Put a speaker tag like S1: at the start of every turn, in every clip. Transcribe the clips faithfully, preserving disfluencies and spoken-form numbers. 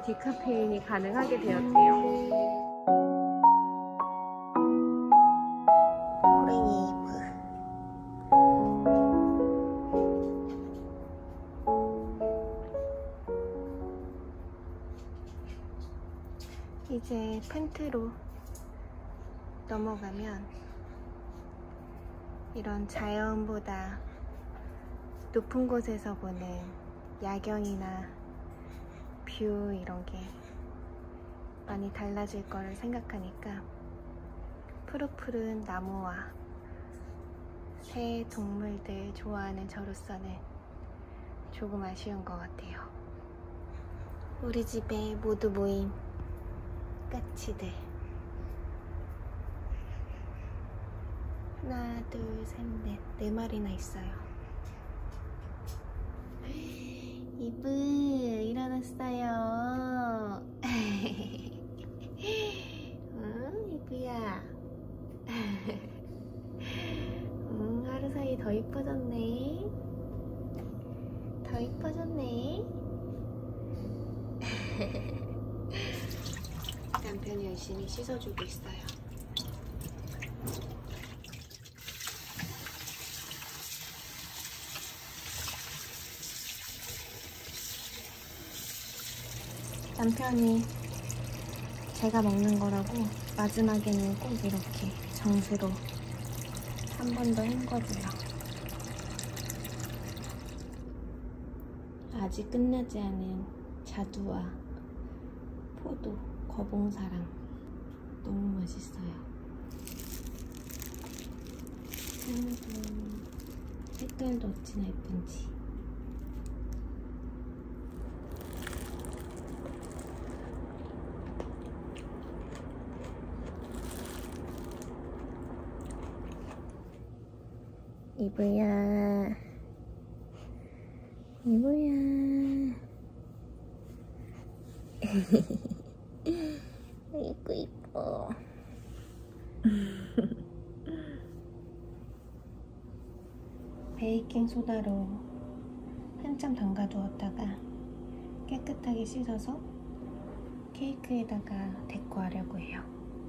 S1: 디카페인이 가능하게 되었대요.
S2: 호랭이 이브. 이제 펜트로 넘어가면 이런 자연보다 높은 곳에서 보는 야경이나 뷰 이런 게 많이 달라질 거를 생각하니까 푸릇푸른 나무와 새 동물들 좋아하는 저로서는 조금 아쉬운 것 같아요. 우리 집에 모두 모인 까치들. 하나, 둘, 셋, 넷. 네 마리나 있어요. 이브 일어났어요. 응, 이브야. 응, 하루 사이 더 이뻐졌네. 더 이뻐졌네. 남편이 열심히 씻어주고 있어요. 남편이 제가 먹는 거라고 마지막에는 꼭 이렇게 정수로 한 번 더 헹궈줘요. 아직 끝나지 않은 자두와 포도, 거봉사랑 너무 맛있어요. 하늘도 색깔도 어찌나 예쁜지. 이브야, 이브야. 이쁘 이뻐. 베이킹 소다로 한참 담가두었다가 깨끗하게 씻어서 케이크에다가 데코하려고 해요.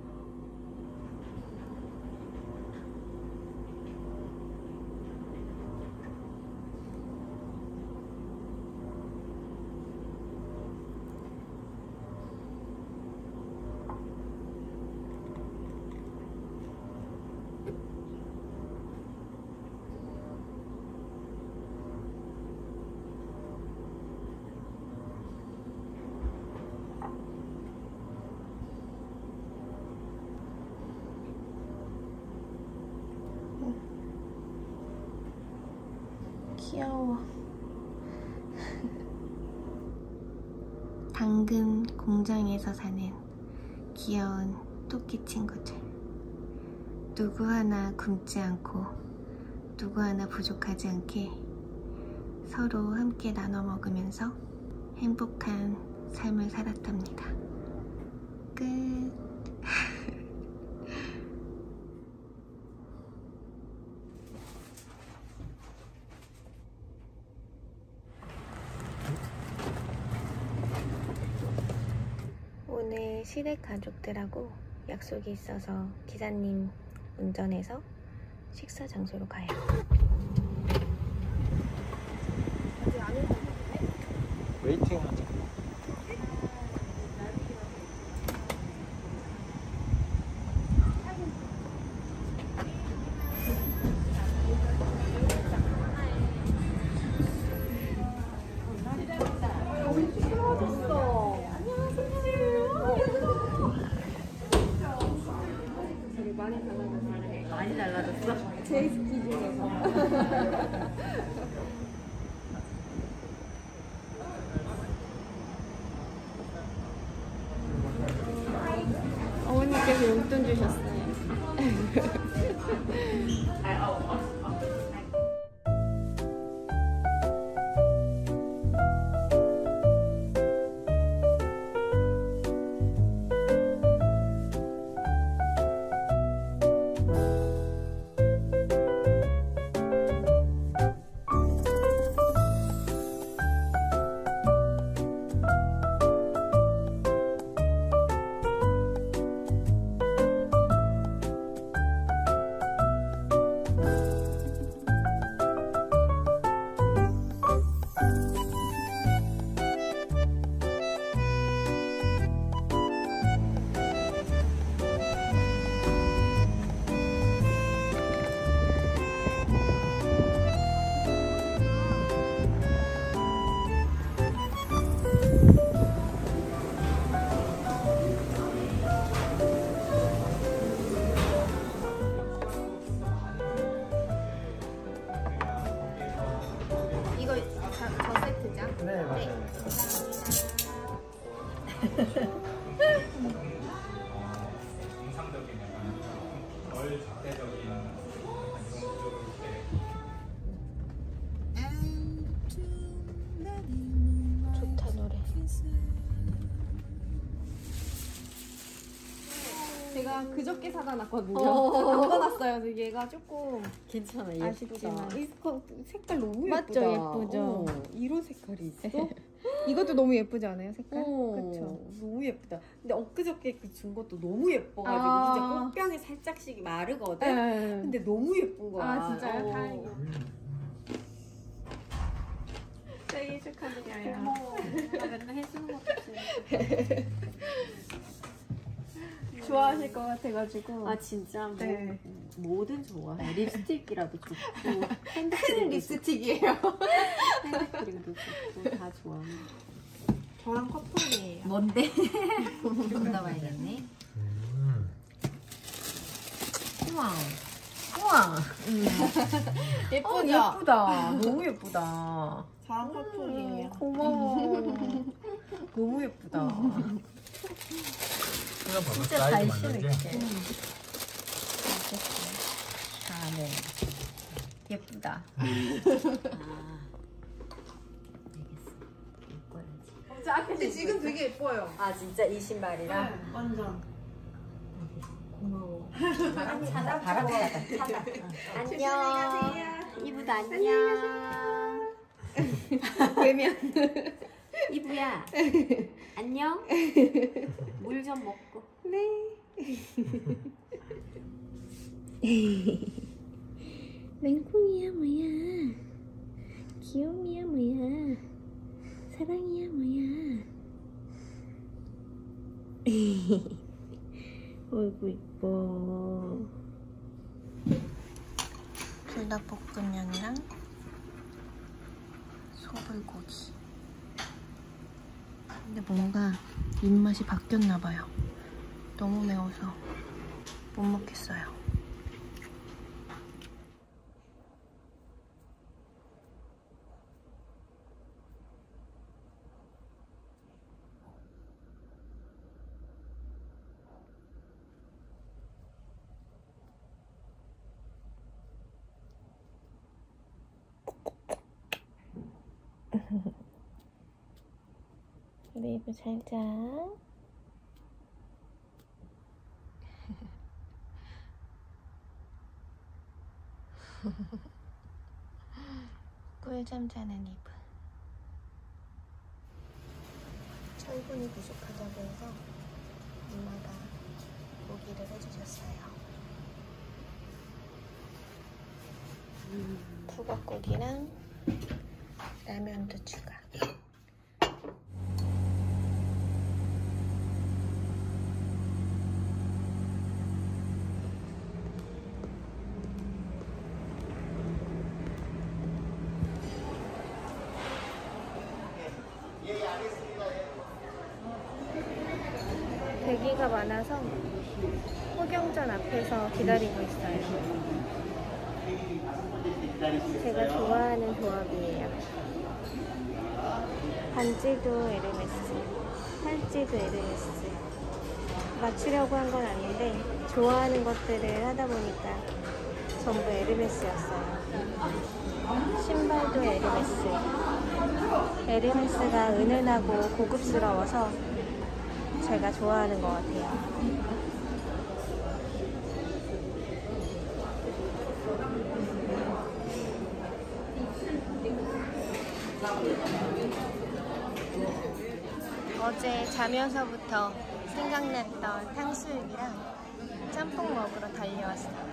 S2: 귀여워. 당근 공장에서 사는 귀여운 토끼 친구들. 누구 하나 굶지 않고 누구 하나 부족하지 않게 서로 함께 나눠 먹으면서 행복한 삶을 살았답니다. 끝. 오늘 시댁 가족들하고 약속이 있어서 기사님 운전해서 식사 장소로 가요.
S3: 아직 안 오셨는데? 웨이팅 하자.
S1: 많이 달라졌어?
S3: 제 기준에서.
S1: 어머니께서 용돈 주셨어요.
S2: 좋다 노래.
S1: 제가 그저께 사다 놨거든요.
S2: 어.
S1: 담가놨어요. 그래서 얘가 조금
S3: 괜찮아, 예쁘다.
S1: 아쉽지만.
S3: 이 거- 색깔 너무
S1: 맞죠?
S3: 예쁘다.
S1: 예쁘죠?
S3: 어, 이런 색깔이 있어?
S1: 이것도 너무 예쁘지 않아요? 색깔?
S3: 어,
S1: 그쵸?
S3: 너무 예쁘다. 근데 엊그저께 그 준 것도 너무 예뻐가지고
S1: 아.
S3: 진짜 꽃병에 살짝씩 마르거든?
S1: 네.
S3: 근데 너무 예쁜 거야.
S1: 아, 진짜요?
S3: 어.
S1: 다행이다. 생일 축하드려요.
S3: 고마워. 나 맨날 해주는 거 같지.
S1: 좋아하실 것 같아가지고.
S3: 아 진짜? 뭐,
S1: 네.
S3: 뭐든 좋아해. 립스틱이라도 좋고 핸드크림도
S1: 립스틱이에요.
S3: 좋고 핸드크림도 좋고 다 좋아.
S1: 저랑 커플이에요.
S3: 뭔데? 좀 나와야겠네. 우와. 우와.
S1: 예쁘죠?
S3: 어, 예쁘다. 너무 예쁘다.
S1: 저랑 커플이에요.
S3: 고마워. 너무 예쁘다. 진짜
S4: 사이즈
S3: 관심
S4: 맞는데?
S3: 있게. 아, 네. 예쁘다. 아, 알겠어. 예뻐야지.
S1: 근데 지금 되게 예뻐요.
S3: 아, 진짜 이 신발이랑?
S1: 완전.
S3: 고마워. 바람 차다, 바람 차다. 차다. 안녕. 이브도 안녕.
S1: 되면.
S3: 이브야. 안녕. 물 좀 먹고.
S1: 네.
S2: 맹꽁이야 뭐야. 귀요미야 뭐야. 사랑이야 뭐야. 어이구 이뻐. 불닭볶음면이랑 소불고기. 근데 뭔가 입맛이 바뀌었나봐요. 너무 매워서 못 먹겠어요. 우리 이브 잘 자. 꿀잠 자는 이브. 철분이 부족하다고 해서 엄마가 고기를 해주셨어요. 북엇고기랑 라면도 추가. 대기가 많아서 호경전 앞에서 기다리고 있어요. 제가 좋아하는 조합이에요. 반지도 에르메스, 팔찌도 에르메스. 맞추려고 한 건 아닌데 좋아하는 것들을 하다 보니까 전부 에르메스였어요. 신발도 에르메스. 에르메스가 은은하고 고급스러워서 제가 좋아하는 것 같아요. 어제 자면서부터 생각났던 탕수육이랑 짬뽕 먹으러 달려왔어요.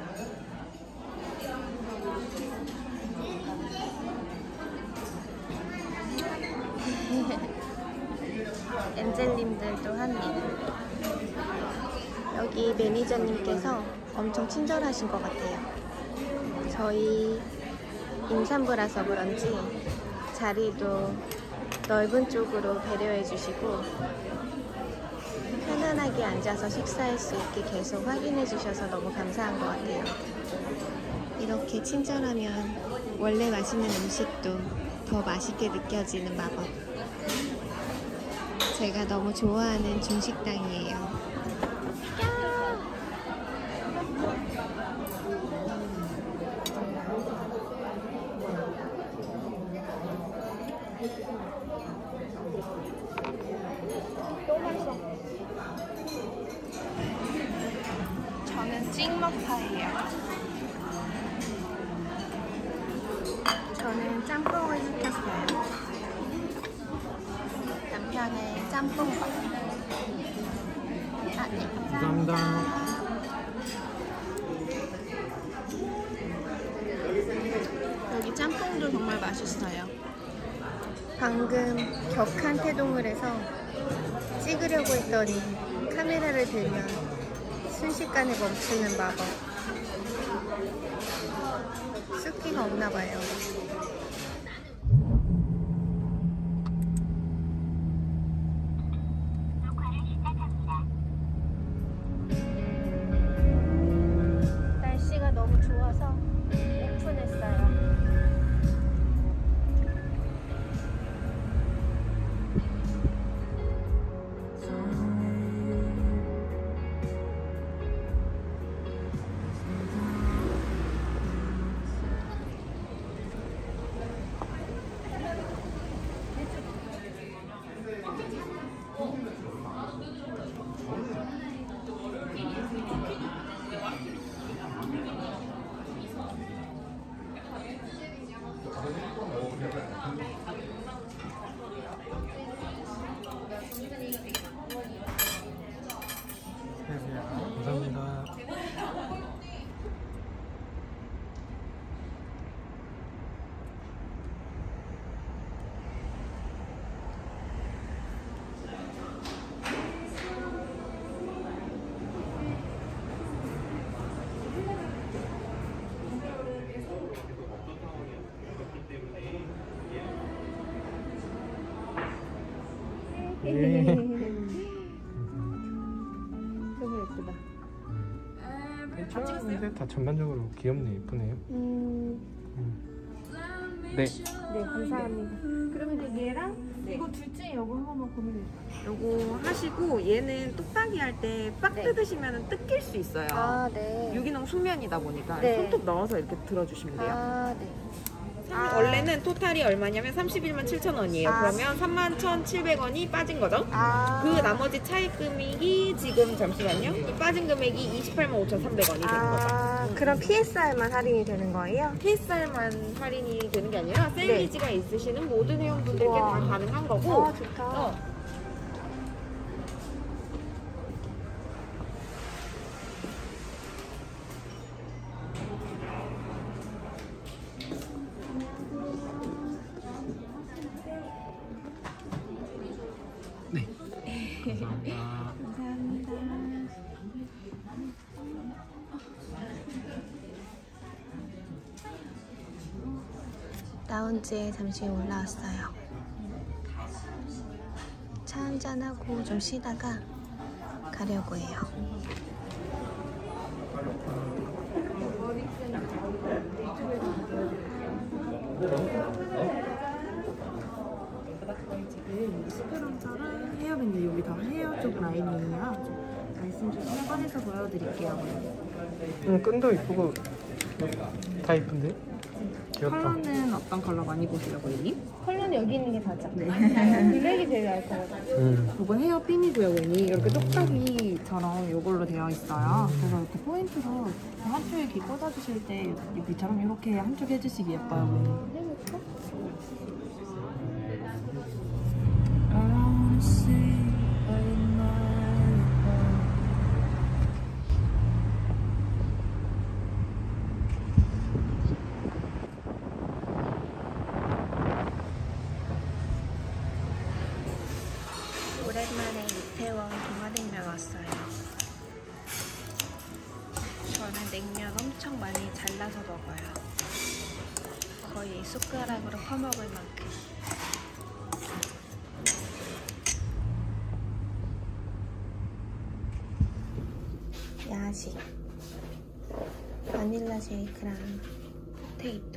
S2: 엔젤님들도 한입. 여기 매니저님께서 엄청 친절하신 것 같아요. 저희 임산부라서 그런지 자리도 넓은 쪽으로 배려해 주시고 편안하게 앉아서 식사할 수 있게 계속 확인해 주셔서 너무 감사한 것 같아요. 이렇게 친절하면 원래 맛있는 음식도 더 맛있게 느껴지는 마법. 제가 너무 좋아하는 중식당이에요. 저는 찍먹파예요. 저는 짬뽕을 시켰어요. 남편의 짬뽕밥. 아, 네, 감사합니다. 여기 짬뽕도 정말 맛있어요. 방금 격한 태동을 해서 찍으려고 했더니 카메라를 들면 순식간에 멈추는 마법. 습기가 없나봐요. 날씨가 너무 좋아서 오픈했어요.
S4: 감사합니다. 예.
S2: 너무 예쁘다.
S4: 괜찮은데 다 전반적으로 귀엽네, 예쁘네요.
S2: 음,
S4: 음. 네.
S2: 네, 감사합니다. 그러면 이제 얘랑
S1: 네.
S2: 이거 둘 중에 이거 한 번만 고민해주세요.
S1: 요거 하시고 얘는 똑딱이 할 때 빡
S2: 네.
S1: 뜯으시면 뜯길 수 있어요.
S2: 아, 네.
S1: 유기농 순면이다 보니까
S2: 네.
S1: 손톱 넣어서 이렇게 들어주시면 돼요.
S2: 아, 네.
S1: 삼-
S2: 아.
S1: 원래는 토탈이 얼마냐면 삼십일만 칠천 원이에요.
S2: 아.
S1: 그러면 삼만 천칠백 원이 빠진 거죠.
S2: 아,
S1: 그 나머지 차익 금액이 지금 잠시만요. 이 빠진 금액이 이십팔만 오천삼백 원이 되는 거죠.
S2: 아, 그럼 피에스알만 할인이 되는 거예요?
S1: 케이스알만 할인이 되는 게 아니라 세일리지가 있으시는 모든 회원분들께
S2: 우와.
S1: 다 가능한 거고.
S2: 아, 좋다.
S1: 어,
S4: 네. 감사합니다.
S2: 감사합니다. 라운지에 잠시 올라왔어요. 차 한잔하고 좀 쉬다가 가려고 해요.
S3: 지금 스크럼처럼 헤어밴드 여기 다 헤어 쪽 라인이에요. 말씀 주시면 꺼내서 보여드릴게요.
S4: 응, 끈도 이쁘고 다 이쁜데? 귀엽다.
S3: 컬러는 어떤 컬러 많이 보시려고요, 님?
S2: 컬러는 여기 있는 게 다죠.
S3: 네.
S2: 블랙이 제일 나을 것 같아요.
S4: 응.
S3: 이건 헤어 핀이고요, 님. 이렇게 똑딱이처럼 이걸로 되어 있어요. 그래서 이렇게 포인트로 한쪽에 이렇게 꽂아주실 때 여기처럼 이렇게 한쪽 해주시기 예뻐요, 님.
S2: 오랜만에 이태원 동화냉면 왔어요. 저는 냉면 엄청 많이 잘라서 먹어요. 거의 숟가락으로 퍼먹을 만큼. 야식. 바닐라 쉐이크랑 포테이토.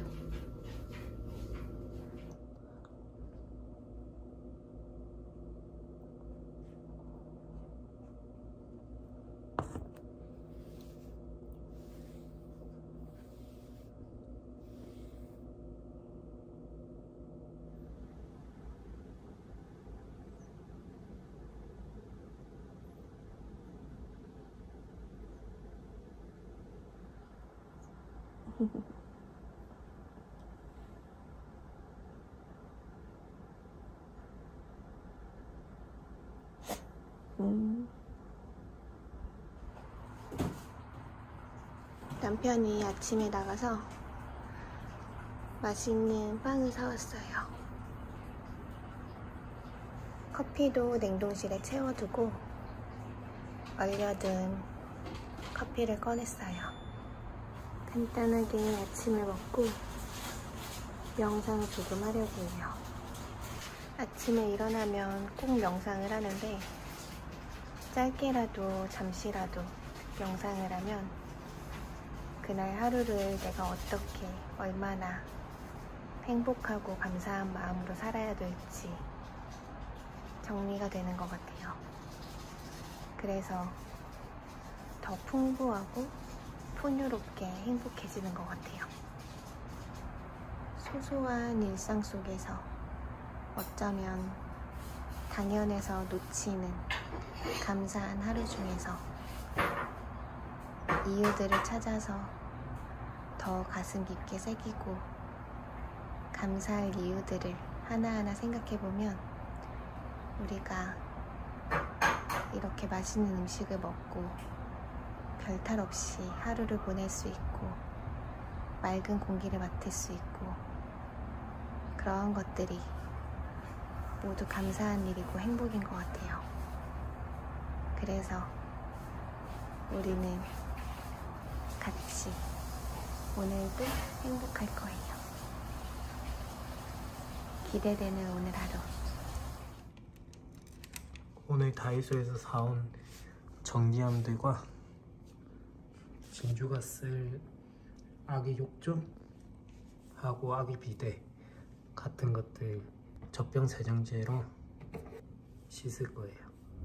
S2: 음. 남편이 아침에 나가서 맛있는 빵을 사왔어요. 커피도 냉동실에 채워두고 얼려둔 커피를 꺼냈어요. 간단하게 아침을 먹고 명상을 조금 하려고 해요. 아침에 일어나면 꼭 명상을 하는데 짧게라도 잠시라도 명상을 하면 그날 하루를 내가 어떻게 얼마나 행복하고 감사한 마음으로 살아야 될지 정리가 되는 것 같아요. 그래서 더 풍부하고 풍요롭게 행복해지는 것 같아요. 소소한 일상 속에서 어쩌면 당연해서 놓치는 감사한 하루 중에서 이유들을 찾아서 더 가슴 깊게 새기고 감사할 이유들을 하나하나 생각해보면 우리가 이렇게 맛있는 음식을 먹고 별탈 없이 하루를 보낼 수 있고 맑은 공기를 맡을 수 있고 그런 것들이 모두 감사한 일이고 행복인 것 같아요. 그래서 우리는 같이 오늘도 행복할 거예요. 기대되는 오늘 하루.
S4: 오늘 다이소에서 사온 전기함들과 진주가 쓸 아기 욕조 하고 아기 비데 같은 것들 젖병 세정제로 씻을 거예요.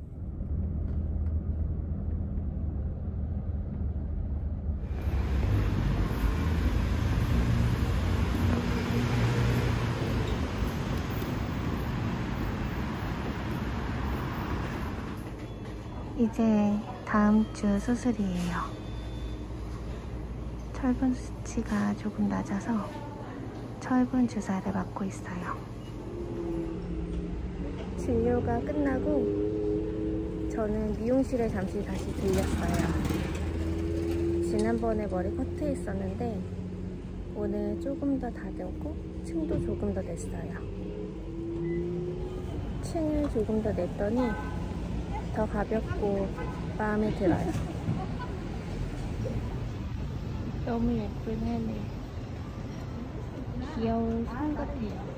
S2: 이제 다음 주 수술이에요. 철분 수치가 조금 낮아서 철분 주사를 맞고 있어요. 진료가 끝나고 저는 미용실에 잠시 다시 들렸어요. 지난번에 머리 커트했었는데 오늘 조금 더 다듬고 층도 조금 더 냈어요. 층을 조금 더 냈더니 더 가볍고 마음에 들어요. 너무 예쁜 하늘. 귀여운 산 같아요.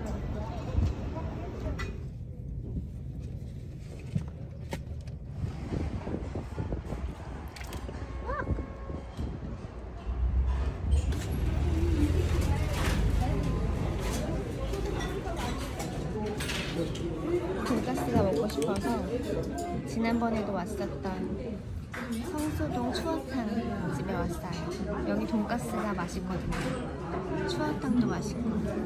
S2: 돈가스가 먹고 싶어서 지난번에도 왔었던 성수동 추어탕 집에 왔어요. 여기 돈가스가 맛있거든요. 추어탕도 맛있고.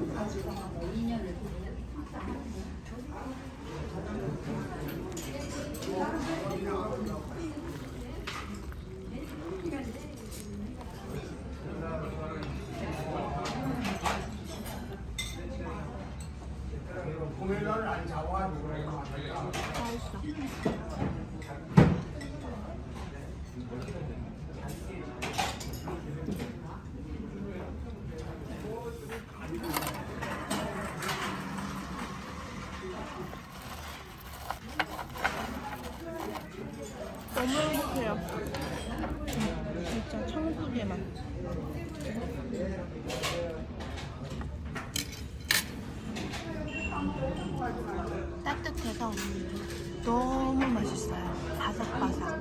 S2: 너무 행복해요. 진짜 천국의 맛. 따뜻해서 너무 맛있어요. 바삭바삭.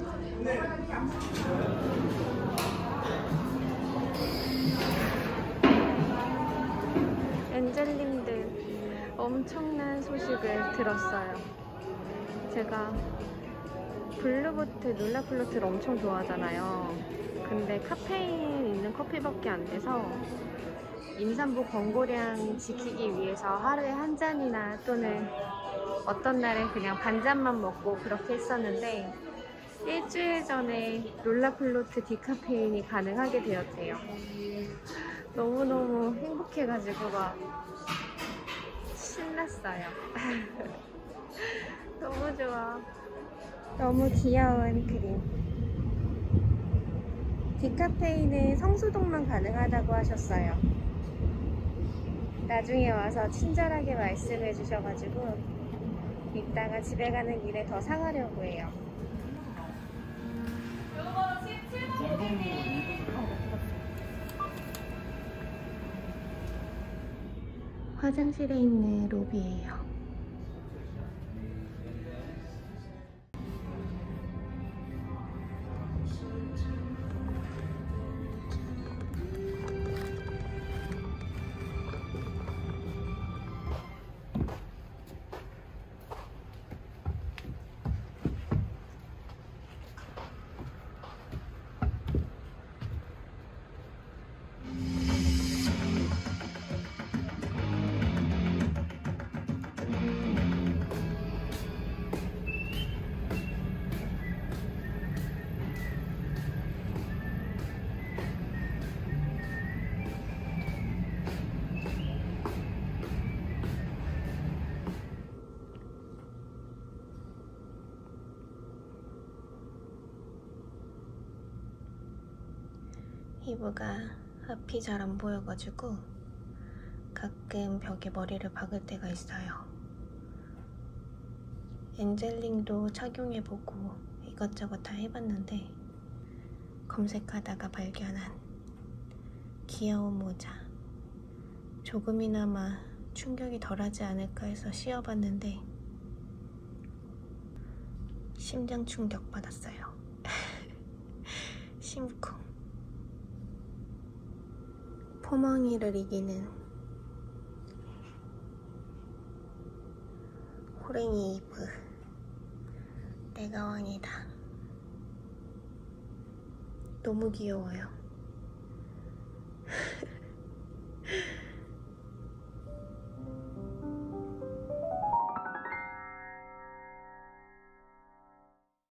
S2: 엔젤님들 엄청난 소식을 들었어요. 제가 블루보트 룰라플로트를 엄청 좋아하잖아요. 근데 카페인 있는 커피밖에 안 돼서 임산부 권고량 지키기 위해서 하루에 한 잔이나 또는 어떤 날은 그냥 반 잔만 먹고 그렇게 했었는데 일주일 전에 롤라플로트 디카페인이 가능하게 되었대요. 너무너무 행복해가지고 막 신났어요. 너무 좋아. 너무 귀여운 그림. 디카페인은 성수동만 가능하다고 하셨어요. 나중에 와서 친절하게 말씀해 주셔가지고 이따가 집에 가는 길에 더 사가려고 해요. 화장실에 있는 로비예요. 피부가 앞이 잘 안 보여가지고 가끔 벽에 머리를 박을 때가 있어요. 엔젤링도 착용해보고 이것저것 다 해봤는데 검색하다가 발견한 귀여운 모자, 조금이나마 충격이 덜하지 않을까 해서 씌워봤는데 심장 충격 받았어요. 심쿵. 포멍이를 이기는 호랭이 이브. 내가 왕이다. 너무 귀여워요.